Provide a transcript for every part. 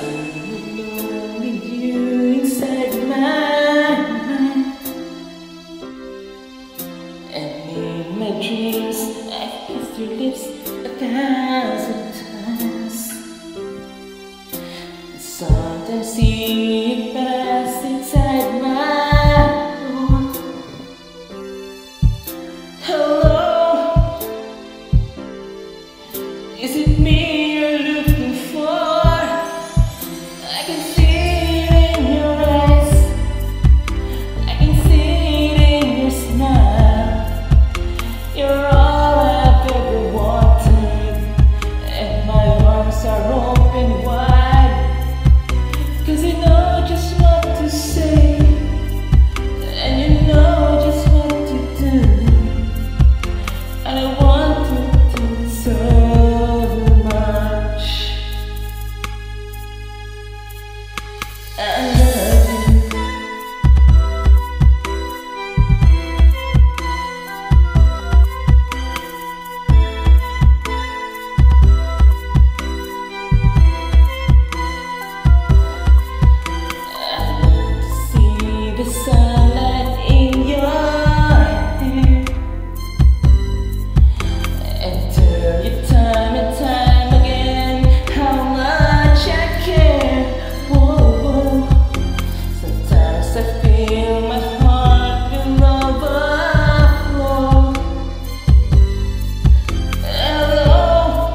alone with you inside my mind, and in my dreams I kiss your lips 1,000 times. And sometimes see you pass inside my door. Hello, is it me you're looking for? I can see it in your eyes, I can see it in your smile. You're all I've ever wanted, and my arms are open wide, 'cause you know just what to say, and you know just what to do, and I want to do so much. I love you. I love to see the sunlight in your hair, and tell you time and time again how much I care. Whoa, whoa. Sometimes I feel my heart will overflow. Hello,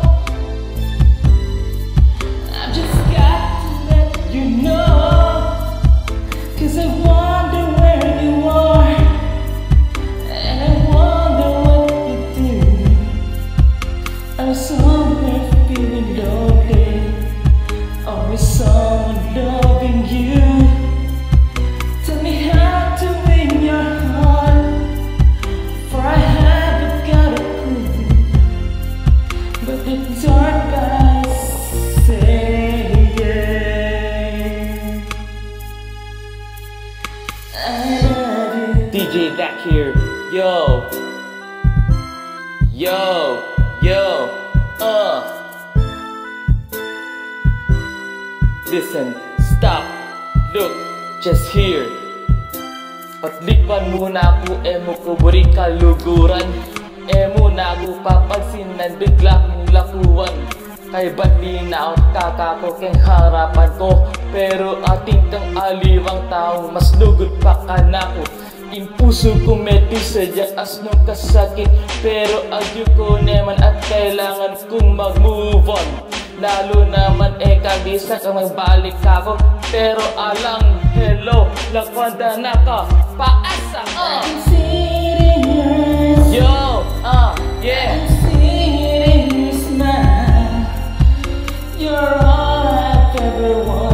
I've just got to let you know, 'cause I wonder where you are, and I wonder what you do. I'm somewhere feeling lonely, always someone loving you. Tell me how to win your heart, for I haven't got a clue. But the dark eyes say I love you. DJ Dak here. Yo. Yo. Yo. Listen, stop, look, just here. Patlikpan muna ako, emo ko buri kaluguran. Emo na ako papansin na bigla kong lakuan. Kay ba't di na ang kakako keng harapan ko? Pero ating kang aliwang tao, mas lugod pa ka na ko. Impuso ko medyo sadya as nung kasakit, pero agyo ko naman at kailangan kong mag-move on. Lalo naman kagisa kang magbalik ako, pero alang hello, lakwanda na ka, paasa I can see it in your eyes, Yo, yeah. I can see it in your smile. You're all I've ever wanted.